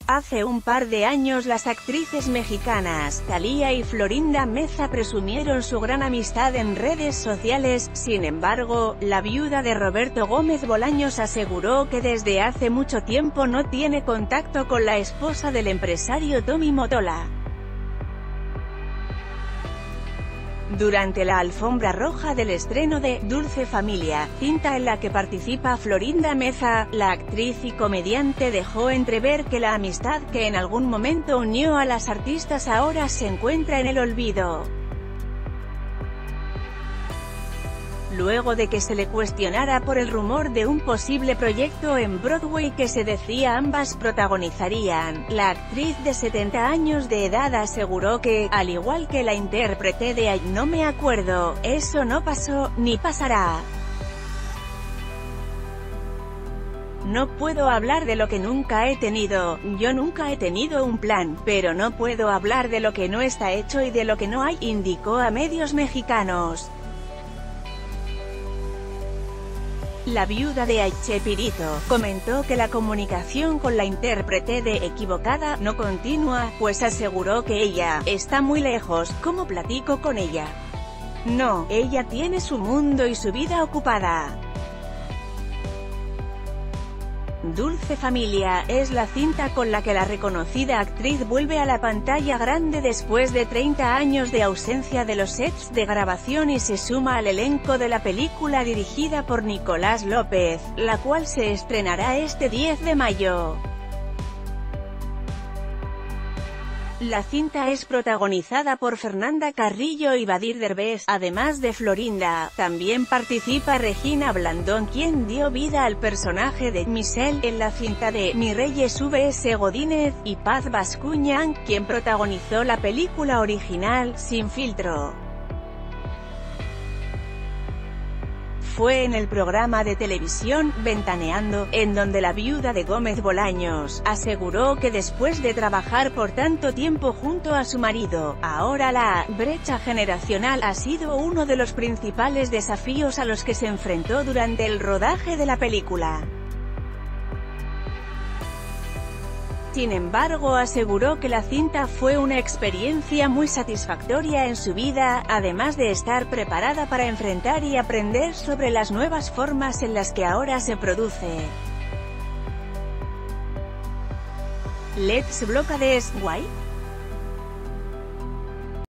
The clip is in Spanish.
Hace un par de años las actrices mexicanas, Thalía y Florinda Meza presumieron su gran amistad en redes sociales. Sin embargo, la viuda de Roberto Gómez Bolaños aseguró que desde hace mucho tiempo no tiene contacto con la esposa del empresario Tommy Mottola. Durante la alfombra roja del estreno de Dulce Familia, cinta en la que participa Florinda Meza, la actriz y comediante dejó entrever que la amistad que en algún momento unió a las artistas ahora se encuentra en el olvido. Luego de que se le cuestionara por el rumor de un posible proyecto en Broadway que se decía ambas protagonizarían, la actriz de 70 años de edad aseguró que, al igual que la intérprete de Ay, no me acuerdo, eso no pasó, ni pasará. No puedo hablar de lo que nunca he tenido, yo nunca he tenido un plan, pero no puedo hablar de lo que no está hecho y de lo que no hay, indicó a medios mexicanos. La viuda de Chespirito comentó que la comunicación con la intérprete de Equivocada no continúa, pues aseguró que ella está muy lejos. ¿Cómo platico con ella? No, ella tiene su mundo y su vida ocupada. Dulce Familia es la cinta con la que la reconocida actriz vuelve a la pantalla grande después de 30 años de ausencia de los sets de grabación y se suma al elenco de la película dirigida por Nicolás López, la cual se estrenará este 10 de mayo. La cinta es protagonizada por Fernanda Carrillo y Badir Derbez, además de Florinda. También participa Regina Blandón, quien dio vida al personaje de Michelle en la cinta de Mi Reyes vs Godínez, y Paz Bascuñán, quien protagonizó la película original Sin Filtro. Fue en el programa de televisión Ventaneando, en donde la viuda de Gómez Bolaños aseguró que después de trabajar por tanto tiempo junto a su marido, ahora la brecha generacional ha sido uno de los principales desafíos a los que se enfrentó durante el rodaje de la película. Sin embargo, aseguró que la cinta fue una experiencia muy satisfactoria en su vida, además de estar preparada para enfrentar y aprender sobre las nuevas formas en las que ahora se produce. Let's Blockades, why?